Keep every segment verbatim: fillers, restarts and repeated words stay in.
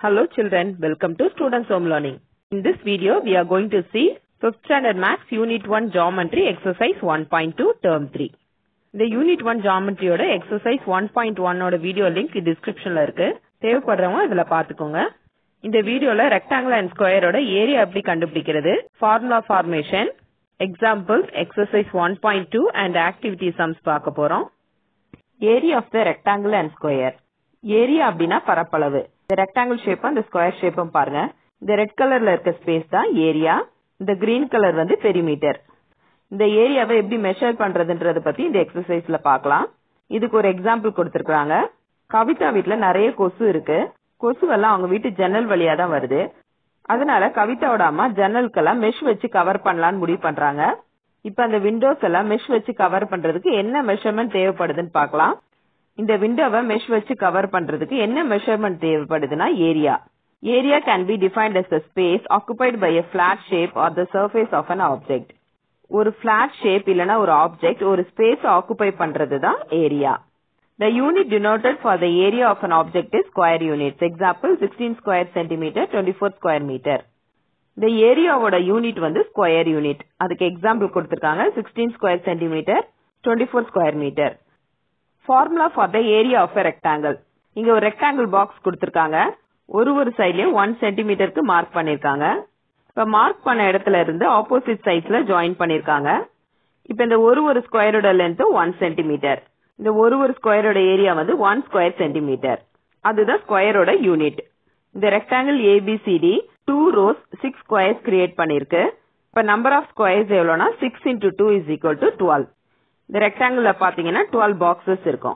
Hello children, welcome to Students Home Learning. In this video, we are going to see fifth Standard Maths Unit one Geometry Exercise one point two Term three. The Unit one Geometry oda Exercise one point one oda video link description la irukku. தேவைப்படுறவங்க இதல பாத்துக்கோங்க. இந்த வீடியோல rectangle and square oda area எப்படி கண்டுபிடிக்கிறது, formula formation, examples, exercise one point two and activity sums பார்க்க போறோம். Area of the rectangle and square. Area அப்படினா பரப்பளவு. இந்த rectangle shape and square shape பாருங்க. இந்த red colorல இருக்க space தான் area. இந்த green color வந்து perimeter. இந்த ஏரியாவை எப்படி மெஷர் பண்றதுன்றத பத்தி இந்த எக்ஸர்சைஸ்ல பார்க்கலாம். இதுக்கு ஒரு எக்ஸாம்பிள் கொடுத்திருக்காங்க. கவிதா வீட்ல நிறைய கொசு இருக்கு. கொசுவெல்லாம் அவங்க வீட்டு ஜன்னல் வழியா தான் வருது. அதனால கவிதாவோட அம்மா ஜன்னலுக்கெல்லாம் மெஷ் வச்சு கவர் பண்ணலாம்னு முடிவு பண்றாங்க. இப்போ அந்த விண்டோஸ் எல்லாம் மெஷ் வச்சு கவர் பண்றதுக்கு என்ன மெஷர்மென்ட் தேவைப்படுதுன்னு பார்க்கலாம். இந்த விண்டோவை மெஷ் வச்சு கவர் பண்றதுக்கு என்ன மெஷர்மென்ட் தேவைப்படுதுன்னா area. Area can be defined as the space occupied by a flat shape or the surface of an object. ஒரு flat shape இல்லனா ஒரு object ஒரு space occupy பண்றது தான் area. The unit denoted for the area of an object is square units. Example sixteen square centimeter, twenty-four square meter. The area ஓட unit வந்து square unit. அதுக்கு example கொடுத்திருக்காங்க sixteen square centimeter, twenty-four square meter. Formula for the area of a rectangle. இங்க ஒரு rectangle box கொடுத்திருக்காங்க. ஒரு ஒரு சைடுலயும் one centimeter க்கு மார்க் பண்ணிருக்காங்க. இப்ப மார்க் பண்ண இடத்துல இருந்து ஆப்போசிட் சைட்ஸ்ல ஜாயின் பண்ணிருக்காங்க. இப்ப இந்த ஒரு ஒரு ஸ்கொயரோட லென்த் one centimeter. இந்த ஒரு ஒரு ஸ்கொயரோட ஏரியா வந்து one square centimeter. அதுதான் ஸ்கொயரோட யூனிட். இந்த rectangle A B C D two rows six squares create பண்ணிருக்கு. இப்ப நம்பர் ஆஃப் ஸ்கொயர்ஸ் எவ்வளவுனா six into two is equal to twelve. இந்த ரெக்டாங்கிள்ல பாத்தீங்கன்னா twelve பாக்ஸஸ் இருக்கும்.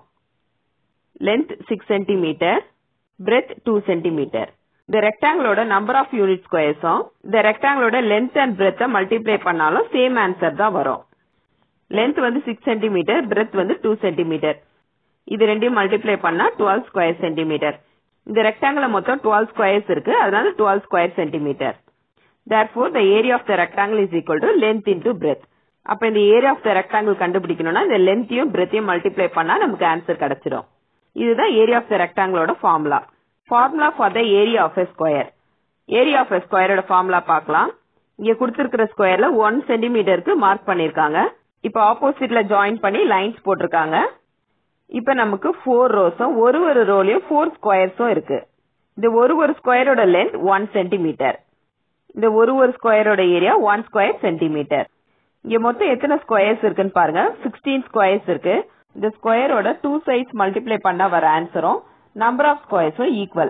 Length six centimeter, breadth two centimeter. இந்த ரெக்டாங்கிளோட நம்பர் ஆஃப் யூனிட் ஸ்கொயர்ஸும் இந்த ரெக்டாங்கிளோட லென்த் அண்ட் பிரெத் மல்டிப்ளை பண்ணாலும் சேம் ஆன்சர் தான் வரும். லென்த் வந்து six centimeter, breadth வந்து two centimeter. இது ரெண்டையும் மல்டிப்ளை பண்ணா twelve square centimeter. இந்த ரெக்டாங்கிள் மொத்தம் twelve ஸ்கொயர்ஸ் இருக்கு, அதனால twelve square centimeter. Therefore the area of the rectangle is equal to length into breadth. அப்ப இந்த ஏரியா ஆஃப் த ரெக்டாங்கிள் கண்டுபிடிக்கணும்னா இந்த லென்த்தையும் பிரெத்தையும் மல்டிப்ளை பண்ணா நமக்கு ஆன்சர் கிடைச்சிடும். இதுதான் ஏரியா ஆஃப் த ரெக்டாங்கிளோட formula. Formula for the area of a square. Area of a ஸ்கொயரோட ஃபார்முலா பார்க்கலாம். இங்க கொடுத்திருக்கிற ஸ்கொயர்ல one சென்டிமீட்டருக்கு மார்க் பண்ணிருக்காங்க. இப்ப ஆப்போசிட்ல ஜாயின் பண்ணி லைன்ஸ் போட்டிருக்காங்க. இப்ப நமக்கு four ரோஸும் ஒரு ஒரு ரோலயும் four ஸ்கொயர்ஸும் இருக்கு. இந்த ஒரு ஒரு ஸ்கொயரோட லென்த் one சென்டிமீட்டர். இந்த ஒரு ஒரு ஸ்கொயரோட ஏரியா one ஸ்கொயர் சென்டிமீட்டர். இங்க மொத்தம் எத்தனை ஸ்கொயர்ஸ் இருக்குன்னு பாருங்க. sixteen ஸ்கொயர்ஸ் இருக்கு. இந்த ஸ்கொயரோட டூ சைட்ஸ் மல்டிப்ளை பண்ணா வர ஆன்சரும் நம்பர் ஆஃப் ஸ்கொயர்ஸும் equal.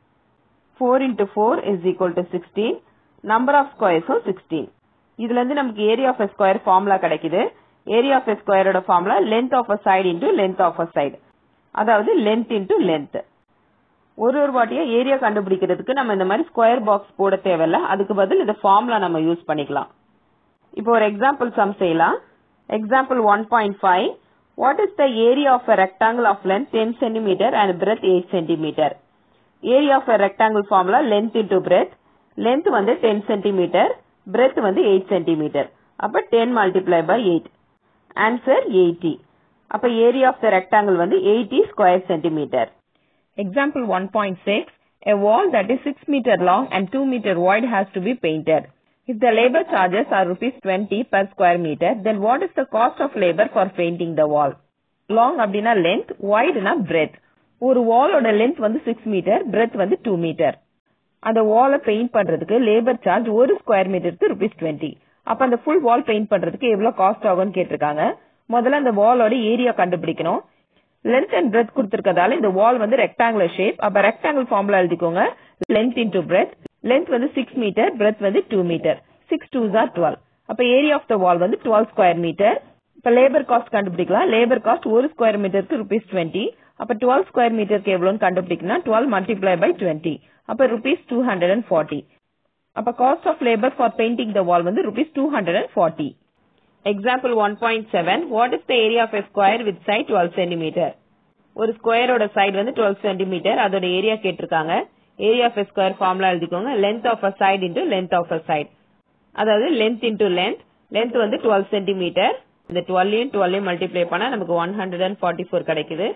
four into four is equal to sixteen. Number of ஸ்கொயர்ஸும் sixteen. இதுல இருந்து நமக்கு area of a square formula கிடைக்குது. ஏரியா ஆஃப் எ ஸ்கொயரோட formula length of a side into length of a side. அதாவது length into length. ஒரு ஒரு வாட்டியா area கண்டுபிடிக்கிறதுக்கு நம்ம இந்த மாதிரி ஸ்கொயர் பாக்ஸ் போட தேவையில்ல. அதுக்கு பதில் இந்த ஃபார்முலா நம்ம யூஸ் பண்ணிக்கலாம். இப்போ ஒரு எக்ஸாம்பிள் சம் செய்யலாம். Example one point five. What is the area of a rectangle of length ten centimeter and breadth eight centimeter? Area of a rectangle formula length into breadth. Length வந்து ten centimeter, breadth வந்து eight centimeter. அப்ப ten multiply by eight. Answer eighty. அப்ப area of the rectangle வந்து eighty square centimeter. Example one point six. A wall that is six meter long and two meter wide has to be painted. If the labor charges are rupees twenty per square meter, then what is the cost of labor for painting the wall? Long அப்படினா length, wide னா breadth. ஒரு வாலோட length வந்து six meter, breadth வந்து two meter. அந்த வாலை paint பண்றதுக்கு labour charge ஒரு square மீட்டருக்கு rupees twenty. அப்ப அந்த ஃபுல் வால் பெயிண்ட் பண்றதுக்கு எவ்வளவு காஸ்ட் ஆகும்னு கேட்டிருக்காங்க. முதல்ல அந்த வாலோட ஏரியா கண்டுபிடிக்கணும். லென்த் அண்ட் பிரெத் கொடுத்திருக்கதால இந்த வால் வந்து ரெக்டாங்குலர் ஷேப். அப்ப ரெக்டாங்கிள் ஃபார்முலா எழுதிக்கோங்க. Length into breadth. லென்த் வந்து six மீட்டர், பிரெத் வந்து two metre. six twos are twelve. அப்ப ஏரியா ஆஃப் த வால் வந்து twelve ஸ்கொயர் மீட்டர். இப்ப லேபர் காஸ்ட் கண்டுபிடிக்கலாம். லேபர் காஸ்ட் ஒரு ஸ்கொயர் மீட்டருக்கு rupees twenty. அப்ப twelve ஸ்கொயர் மீட்டருக்கு எவ்வளவுன்னு கண்டுபிடிக்கணும். twelve multiply by twenty. அப்ப rupees two hundred forty. அப்ப cost of labour for painting the wall வந்து rupees two hundred forty. Example one point seven. What is the area of a square with side twelve centimeter? ஒரு ஸ்கொயரோட side வந்து twelve centimeter. அதோட area கேட்டிருக்காங்க. Area of a square formula எழுதிக்கோங்க. Length of a side into length of a side. அதாவது length into length. Length வந்து twelve centimeter. இந்த twelve யும் twelve யும் மல்டிப்ளை பண்ணா நமக்கு one hundred forty-four கிடைக்குது.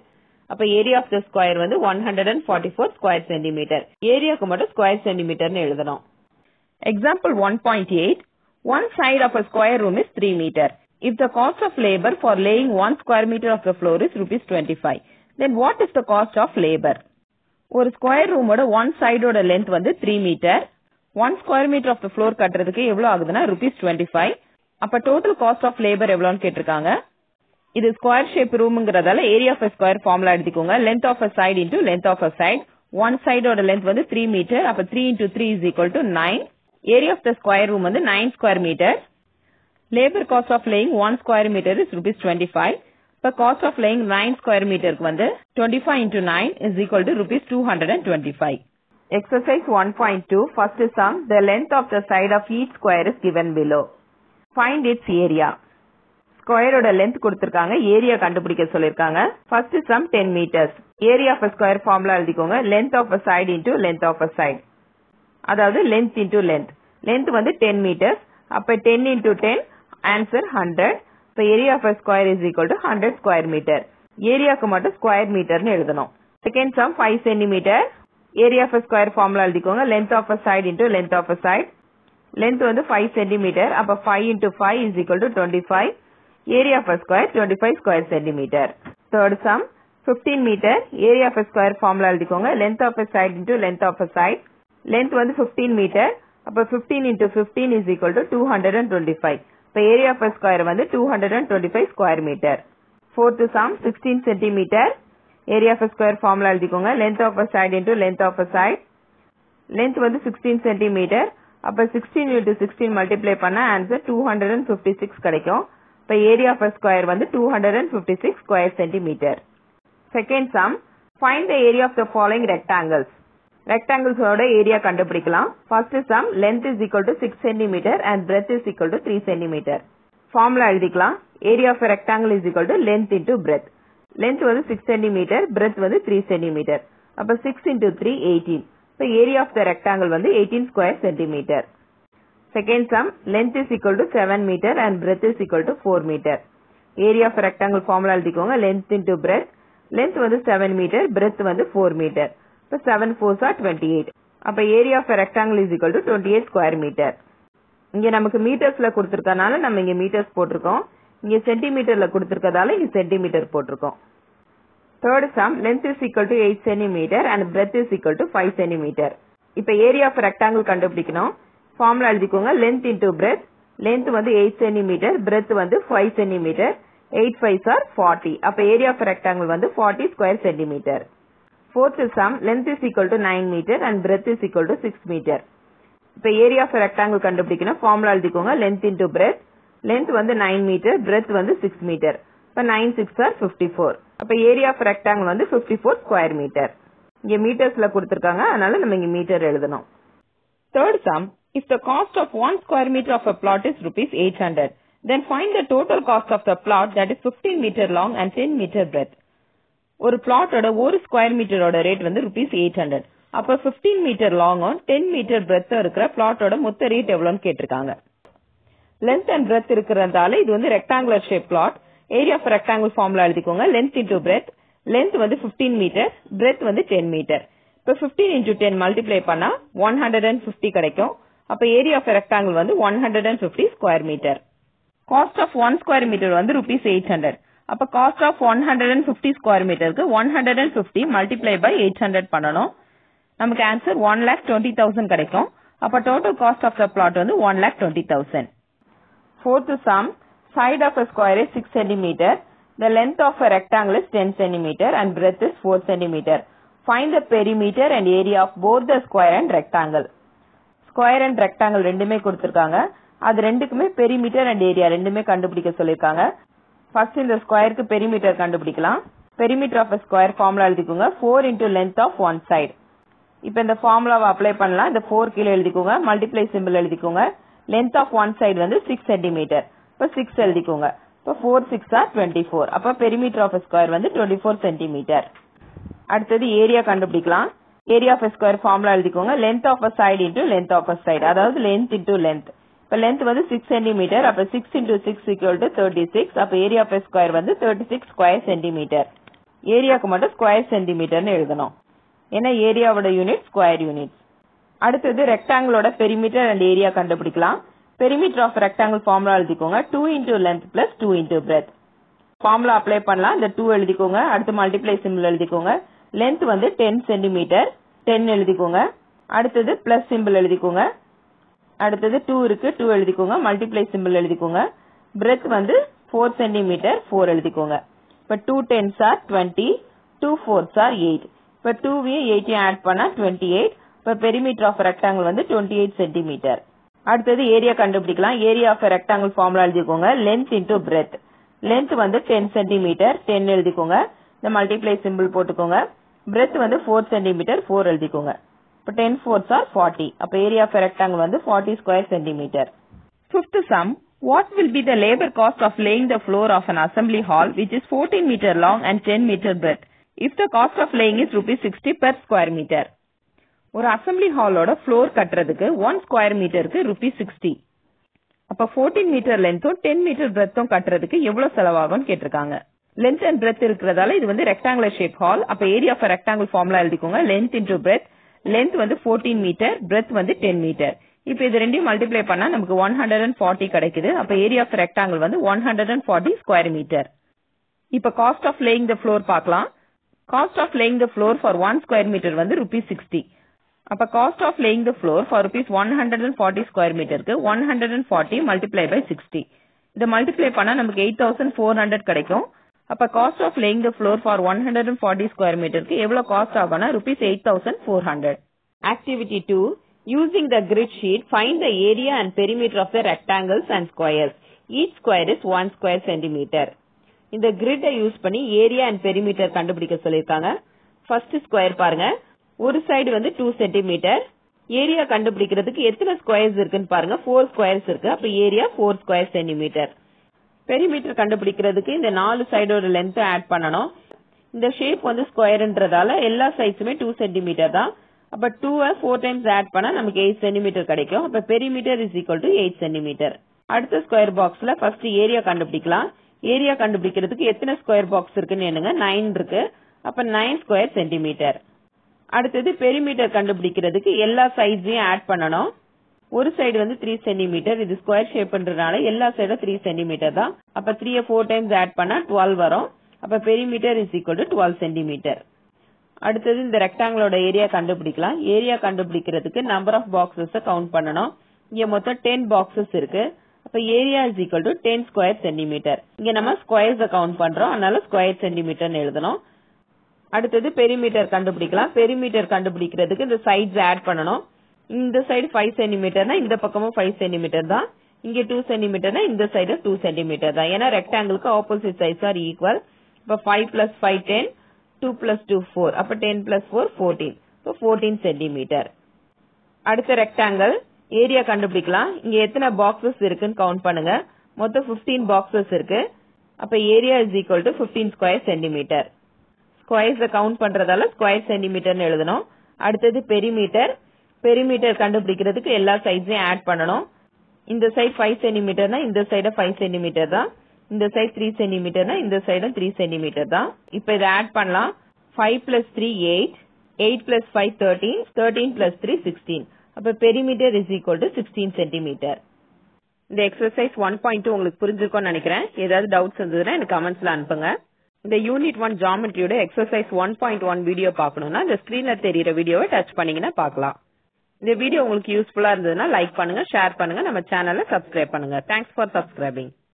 அப்ப ஏரியா ஆஃப் த ஸ்கொயர் வந்து one hundred forty-four square centimetre. ஏரியாக்கு மட்டும் ஸ்கொயர் சென்டிமீட்டர்னு எழுதணும். Example one point eight. One side of a square room is three meter. If the cost of labor for laying one square meter of the floor is rupees twenty-five, then what is the cost of labor? ஒரு square ரூமோட one சைடோட length வந்து three metre. one square meter of the floor கட்டுறதுக்கு எவ்வளவு ஆகுதுன்னா rupees twenty-five. அப்ப total cost of labor எவ்வளவுன்னு கேட்டிருக்காங்க. இது ஸ்கொயர் ஷேப் ரூம்ங்கறதால area of a square formula எடுத்துக்கோங்க. length of a side into length of a side. one சைடோட லென்த் வந்து three மீட்டர். அப்ப three into three is equal to nine. Area of the square room வந்து nine square meter. Labor cost of laying one square meter is rupees twenty-five. The cost of laying nine square meter வந்து twenty-five into nine is equal to rupees two hundred twenty-five. Exercise one point two. First sum. The length of the side of each square is given below. Find its area. Square ஓட length கொடுத்திருக்காங்க. Area கண்டுபிடிக்க சொல்லிருக்காங்க. First sum ten meters. Area of a square formula எழுதிக்கோங்க. Length of a side into length of a side. அதாவது length into length. Length வந்து ten meters. அப்ப ten into ten answer one hundred. So area of a square is equal to one hundred square meter. ஏரியாக்கு மட்டும் square meterன்னு எழுதணும். Second sum five centimeter. Area of a square formula எழுதிக்கோங்க. Length of a side into length of a side. Length வந்து five centimeter. அப்ப five into five is equal to twenty-five. Area of a square twenty-five square centimeter. Third sum fifteen meter. Area of a square formula எழுதிக்கோங்க. Length of a side into length of a side. Length வந்து fifteen meter. அப்ப fifteen into fifteen is equal to two hundred twenty-five. இப்ப area of a square வந்து two hundred twenty-five square meter. Fourth sum sixteen centimeter. Area of a square formula எழுதிக்கோங்க. Length of a side into length of a side. Length வந்து sixteen centimeter. அப்ப sixteen into sixteen multiply பண்ண answer two hundred fifty-six கிடைக்கும். இப்ப area of a square வந்து two hundred fifty-six square centimeter. Second sum find the area of the following rectangles. Rectangles ஓட area கண்டுபிடிக்கலாம். First sum length is equal to six centimeter and breadth is equal to three centimeter. Formula எழுதிக்கலாம். Area of a rectangle is equal to length into breadth. Length வந்து six centimeter, breadth வந்து three centimeter. அப்ப six into three eighteen. So area of the rectangle வந்து eighteen square centimeter. Second sum length is equal to seven meter and breadth is equal to four meter. Area of a rectangle formula எழுதிக்கோங்க. Length into breadth. Length வந்து seven meter, breadth வந்து four meter. So seven fours are twenty-eight. அப்ப area of a rectangle is equal to twenty-eight square meter. இங்க நமக்கு மீட்டர்ஸ்ல கொடுத்திருக்கனால நம்ம இங்க metres போட்டிருக்கோம். இங்க சென்டிமீட்டர்ல கொடுத்திருக்கதால இங்க சென்டிமீட்டர் போட்டிருக்கோம். Third sum length is equal to eight centimeter and breadth is equal to five centimeter. இப்ப area of a rectangle கண்டுபிடிக்கணும். ஃபார்முலா எழுதிக்கோங்க. Length into breadth. Length வந்து eight centimeter, breadth வந்து five centimeter. eight fives are forty. அப்ப area of a rectangle வந்து forty square centimeter. Fourth sum length is equal to nine meter and breadth is equal to six meter. இப்ப area of a rectangle கண்டுபிடிக்கணும். Formula எழுதிக்கோங்க. Length into breadth. Length வந்து nine meter, breadth வந்து six meter. இப்ப nine six are fifty-four. அப்ப area of a rectangle வந்து fifty-four square meter. இங்க மீட்டர்ஸ்ல கொடுத்திருக்காங்க. அதனால நம்ம இங்க மீட்டர் எழுதணும். Third sum if the cost of one square meter of a plot is rupees eight hundred, then find the total cost of the plot that is fifteen meter long and ten meter breadth. ஒரு பிளாட்டோட ஒரு square மீட்டரோட rate வந்து rupees eight hundred. அப்ப fifteen metre லாங்கும் ten metre breadth இருக்கிற பிளாட்டோட மொத்த ரேட் எவ்வளவுன்னு கேட்டிருக்காங்க. லென்த் அண்ட் பிரெத் இருக்கிறதால இது வந்து rectangular shape plot. Area of rectangle formula எழுதிக்கோங்க. Length into breadth. லென்த் வந்து fifteen மீட்டர், பிரெத் வந்து ten மீட்டர். இப்ப fifteen into ten மல்டிப்ளை பண்ணா one hundred fifty கிடைக்கும். அப்ப ஏரியா ஆஃப் ரெக்டாங்கிள் வந்து one hundred fifty square metre. Cost of one square metre வந்து rupees eight hundred. அப்ப cost of one hundred fifty square மீட்டருக்கு one hundred fifty multiply by eight hundred பண்ணணும். நமக்கு answer one lakh twenty thousand கிடைக்கும். அப்ப total cost of the plot வந்து one lakh twenty thousand. Fourth sum side of a square is six centimeter. The length of a rectangle is ten centimeter and breadth is four centimeter. Find the perimeter and area of both the square and rectangle. Square and rectangle ரெண்டுமே கொடுத்திருக்காங்க. அது ரெண்டுக்குமே perimeter and area ரெண்டுமே கண்டுபிடிக்க சொல்லிருக்காங்க. First இந்த ஸ்கொயருக்கு perimeter கண்டுபிடிக்கலாம். Perimeter of a square formula எழுதிக்கோங்க. four into length of one side. இப்ப இந்த ஃபார்முலாவை அப்ளை பண்ணலாம். இந்த four கீழே எழுதிக்கோங்க. மல்டிப்ளை சிம்பிள் எழுதிக்கோங்க. length of one side வந்து six centimeter. இப்ப six எழுதிக்கோங்க. இப்ப four six are twenty-four. அப்ப perimeter of a square வந்து twenty-four centimeter. அடுத்தது ஏரியா கண்டுபிடிக்கலாம். Area of a square formula எழுதிக்கோங்க. length of a side into length of a side. அதாவது length into length. இப்ப length வந்து six centimeter. அப்ப six into six equal to thirty-six. அப்ப area of a square வந்து thirty-six square centimeter. ஏரியாக்கு மட்டும் square சென்டிமீட்டர்னு எழுதணும். ஏன்னா ஏரியாவோட யூனிட் ஸ்கொயர் யூனிட். அடுத்தது ரெக்டாங்கிளோட பெரிமீட்டர் அண்ட் ஏரியா கண்டுபிடிக்கலாம். பெரிமீட்டர் ஆஃப் ரெக்டாங்கிள் ஃபார்முலா எழுதிக்கோங்க. Two into length plus two into breadth. Formula apply பண்ணலாம். இந்த டூ எழுதிக்கோங்க. அடுத்து மல்டிப்ளை சிம்பிள் எழுதிக்கோங்க. லென்த் வந்து டென் சென்டிமீட்டர், டென் எழுதிக்கோங்க. அடுத்தது பிளஸ் சிம்பிள் எழுதிக்கோங்க. அடுத்தது டூ இருக்கு, டூ எழுதிக்கோங்க. மல்டிப்ளை சிம்பிள் எழுதிக்கோங்க. பிரெத் வந்து ஃபோர் சென்டிமீட்டர், ஃபோர் எழுதிக்கோங்க. இப்ப two tens are twenty, two fours are eight. இப்ப டூவையும் எயிட்டையும் ஆட் பண்ணா டுவெண்ட்டி எயிட். இப்ப பெரிமீட்டர் ஆஃப் ரெக்டாங்கிள் வந்து டுவெண்ட்டி எயிட் சென்டிமீட்டர். அடுத்தது ஏரியா கண்டுபிடிக்கலாம். ஏரியா ஆஃப் ரெக்டாங்கிள் ஃபார்முலா எழுதிக்கோங்க. Length into breadth. லென்த் வந்து டென் சென்டிமீட்டர், டென் எழுதிக்கோங்க. இந்த மல்டிப்ளை சிம்பிள் போட்டுக்கோங்க. பிரெத் வந்து ஃபோர் சென்டிமீட்டர், ஃபோர் எழுதிக்கோங்க. இப்ப டென் ஃபோர்ஸ் ஆர் ஃபார்ட்டி. அப்ப ஏரியா ஆஃப் ரெக்டாங்கிள் வந்து forty square centimetre. Fifth sum, what will be the labor cost of laying the floor of an assembly hall which is fourteen meter long and ten meter breadth if the cost of laying is rupees sixty per square meter? ஒரு assembly ஹாலோட floor கட்டுறதுக்கு one square மீட்டருக்கு rupees sixty. அப்ப fourteen metre லென்த்தும் ten metre பிரெத்தும் கட்டுறதுக்கு எவ்வளவு செலவாகும்னு கேட்டிருக்காங்க. லென்த் அண்ட் பிரெத் இருக்கிறதால இது வந்து ரெக்டாங்குலர் ஷேப் ஹால். அப்ப ஏரியா ஆஃப் ரெக்டாங்கிள் ஃபார்முலா எழுதிக்கோங்க. Length into breadth. லென்த் வந்து ஃபோர்டீன் மீட்டர், பிரெத் வந்து டென் மீட்டர். இப்ப இது ரெண்டையும் மல்டிப்ளை பண்ணா நமக்கு ஒன் ஹண்ட்ரட் ஃபார்ட்டி கிடைக்குது. அப்ப ஏரியா ஆஃப் ரெக்டாங்கிள் வந்து one hundred forty square metre. இப்ப cost of laying the floor பார்க்கலாம். Cost of laying the floor for one square metre வந்து ருபீஸ் சிக்ஸ்டி. அப்ப cost of laying the floor for rupees one hundred forty square மீட்டருக்கு one hundred forty multiply by sixty. இதை multiply பண்ணா நமக்கு eight thousand four hundred கிடைக்கும். அப்ப cost of laying the floor for one hundred forty square மீட்டருக்கு எவ்வளவு cost ஆகும்னா rupees eight thousand four hundred. Activity two. Using the grid sheet, find the area and perimeter of the rectangles and squares. Each square is one square centimeter. இந்த grid use பண்ணி area and perimeter கண்டுபிடிக்க சொல்லிருக்காங்க. First square பாருங்க. ஒரு side வந்து two centimetre. Area கண்டுபிடிக்கிறதுக்கு எத்தனை squares இருக்குன்னு பாருங்க. ஃபோர் ஸ்கொயர்ஸ் இருக்கு. அப்ப area four square centimetre. Perimeter கண்டுபிடிக்கிறதுக்கு இந்த நாலு சைடோட லென்த் ஆட் பண்ணணும். இந்த ஷேப் வந்து ஸ்கொயர்ன்றதால எல்லா சைட்ஸுமே டூ சென்டிமீட்டர் தான். அப்ப டூ ஃபோர் டைம்ஸ் ஆட் பண்ணா நமக்கு எயிட் சென்டிமீட்டர் கிடைக்கும். அப்ப perimeter is equal to eight centimetre. அடுத்த ஸ்கொயர் பாக்ஸ்ல ஃபர்ஸ்ட் ஏரியா கண்டுபிடிக்கலாம். ஏரியா கண்டுபிடிக்கிறதுக்கு எத்தனை ஸ்கொயர் பாக்ஸ் இருக்குன்னு எண்ணுங்க. நைன் இருக்கு. அப்ப நைன் ஸ்கொயர் சென்டிமீட்டர். அடுத்தது பெரிமீட்டர் கண்டுபிடிக்கிறதுக்கு எல்லா சைட்ஸையும் ஆட் பண்ணணும். ஒரு சைடு வந்து த்ரீ சென்டிமீட்டர். இது ஸ்கொயர் ஷேப்ன்றதுனால எல்லா சைடும் த்ரீ சென்டிமீட்டர் தான். அப்ப த்ரீ ஃபோர் டைம்ஸ் ஆட் பண்ணா டுவெல் வரும். அப்ப perimeter is equal to twelve centimetre. அடுத்தது இந்த ரெக்டாங்கிளோட ஏரியா கண்டுபிடிக்கலாம். ஏரியா கண்டுபிடிக்கிறதுக்கு நம்பர் ஆஃப் பாக்ஸஸ் கவுண்ட் பண்ணணும். இங்க மொத்தம் டென் பாக்ஸஸ் இருக்கு. அப்ப area is equal to ten square centimetre. இங்க நம்ம ஸ்கொயர்ஸ் கவுண்ட் பண்றோம், அதனால ஸ்கொயர் சென்டிமீட்டர் எழுதணும். அடுத்தது பெரிமீட்டர் கண்டுபிடிக்கலாம். பெரிமீட்டர் கண்டுபிடிக்கிறதுக்கு இந்த சைட்ஸ் ஆட் பண்ணணும். இந்த சைடு ஃபைவ் சென்டிமீட்டர்னா இந்த பக்கமும் ஃபைவ் சென்டிமீட்டர் தான். இங்க டூ சென்டிமீட்டர்னா இந்த சைடு டூ சென்டிமீட்டர் தான். ஏன்னா ரெக்டாங்கிளுக்கு ஆப்போசிட் சைட்ஸ் ஆர் ஈக்குவல். இப்ப five plus five ten, two plus two four. அப்ப டென் பிளஸ் ஃபோர் ஃபோர்டீன். இப்போ ஃபோர்டீன் சென்டிமீட்டர். அடுத்த ரெக்டாங்கிள் ஏரியா கண்டுபிடிக்கலாம். இங்க எத்தனை பாக்ஸஸ் இருக்குன்னு கவுண்ட் பண்ணுங்க. மொத்தம் பிப்டீன் பாக்ஸஸ் இருக்கு. அப்ப area is equal to fifteen square centimetre. Squares count பண்றதால ஸ்கொயர் சென்டிமீட்டர்னு எழுதணும். அடுத்தது பெரிமீட்டர். பெரிமீட்டர் கண்டுபிடிக்கிறதுக்கு எல்லா சைட்ஸையும் ஆட் பண்ணணும். இந்த சைடு ஃபைவ் சென்டிமீட்டர்னா இந்த சைடு ஃபைவ் சென்டிமீட்டர் தான். இந்த சைடு த்ரீ சென்டிமீட்டர்னா இந்த சைடும் த்ரீ சென்டிமீட்டர் தான். இப்ப இதை ஆட் பண்ணலாம். Five plus three eight, eight plus five thirteen, thirteen plus three sixteen. அப்ப perimeter is equal to sixteen centimetre. இந்த எக்ஸசைஸ் ஒன் பாயிண்ட் டூ உங்களுக்கு புரிஞ்சிருக்கும்னு நினைக்கிறேன். ஏதாவது டவுட்ஸ் இருந்ததுன்னா எனக்கு கமெண்ட்ஸ்ல அனுப்புங்க. இந்த யூனிட் ஒன் ஜியோமெட்ரியோட exercise one point one video பார்க்கணும்னா இந்த ஸ்கிரீன்ல தெரியிற வீடியோவை டச் பண்ணீங்கன்னா பார்க்கலாம். இந்த வீடியோ உங்களுக்கு யூஸ்ஃபுல்லா இருந்ததுன்னா லைக் பண்ணுங்க, ஷேர் பண்ணுங்க, நம்ம சேனலை சப்ஸ்கிரைப் பண்ணுங்க. Thanks for subscribing.